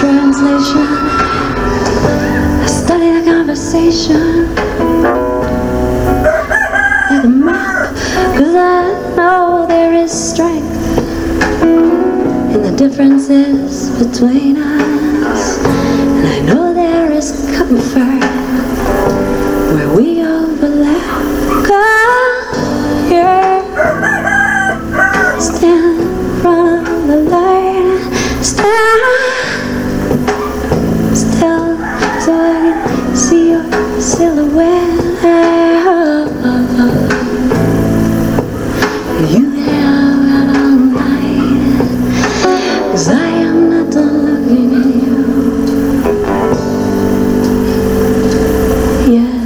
translation. I study the conversation like a map, 'cause I know there is strength in the differences between us, and I know there is comfort where we overlap. 'Cause here, stand in front of the light, stand still so I can see your silhouette. You have it all night, 'cause I am not done looking at you. Yeah.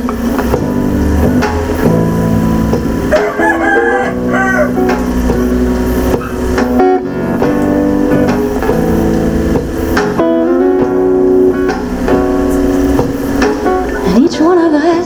And each one of us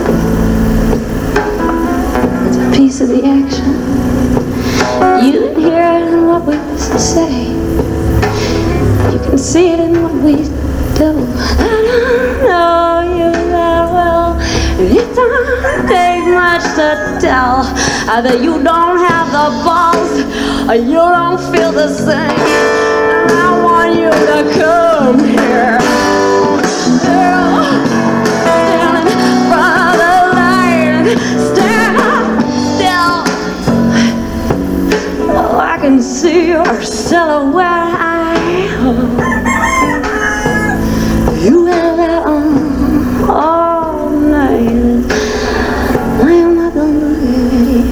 is a piece of the action. You can hear it in what we say. You can see it in what we do. I don't know you that well. It don't take much to tell that you don't have the balls, or you don't feel the same. And I want you to come here. Girl, stand in front of the light. Stand still. Oh, I can see your silhouette. You have that on all night. I am not done looking at you.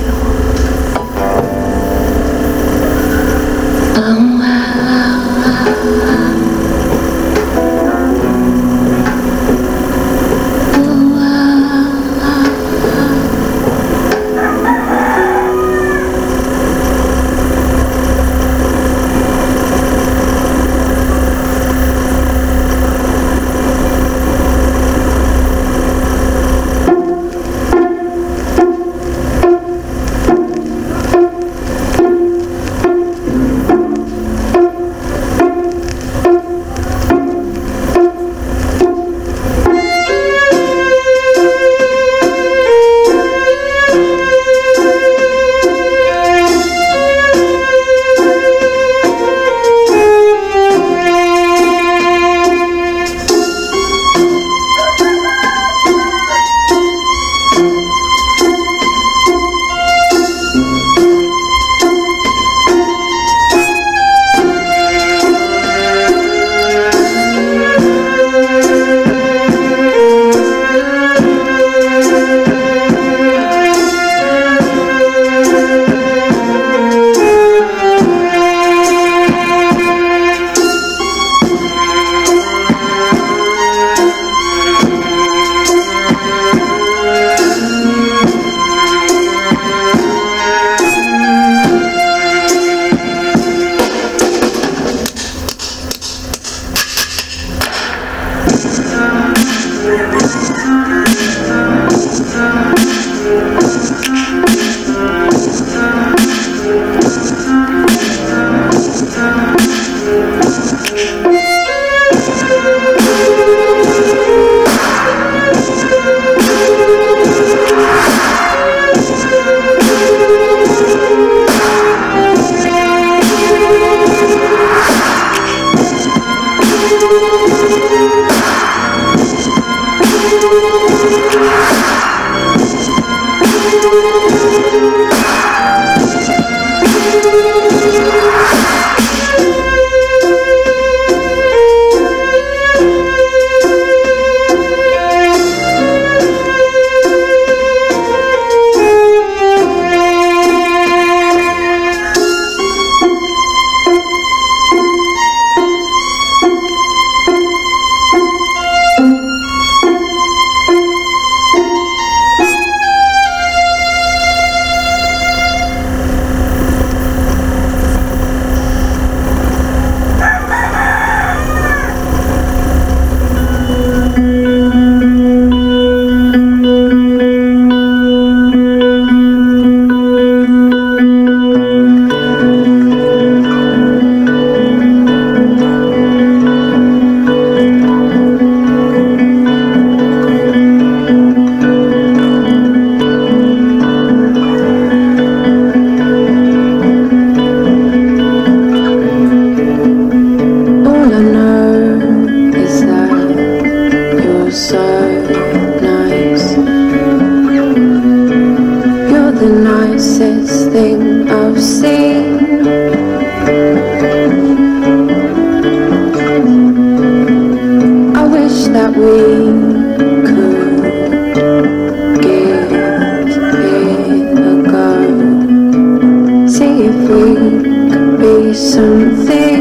that we could give it a go. See if we could be something.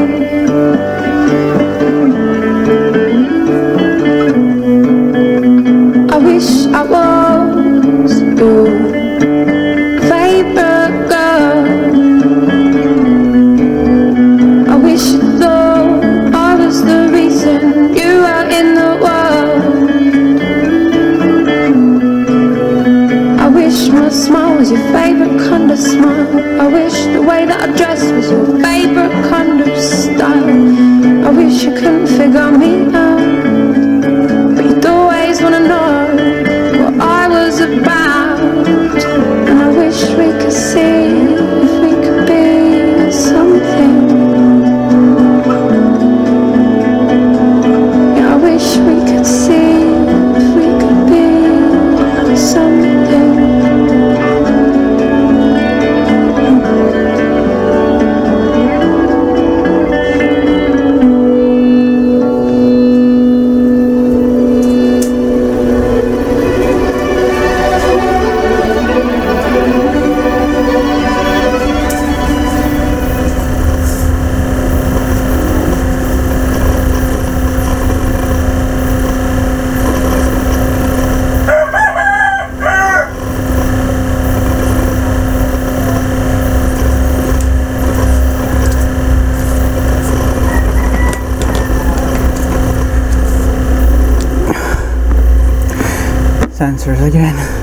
I wish I was your favorite girl. I wish you thought I was the reason you were in the world. I wish my smile was your favorite kind of smile. I wish the way that I dressed was your favorite kind of style. I wish you couldn't figure me out, but you'd always want to know what I was about. And I wish we could see if we could be something. Yeah, I wish we could see if we could be something. Censors again.